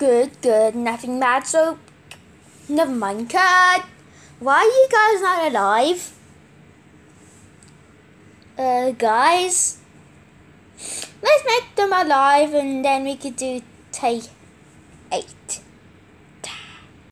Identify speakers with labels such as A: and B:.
A: Good, nothing bad, so never mind. Cut! Why are you guys not alive? Guys, let's make them alive and then we could do take 8.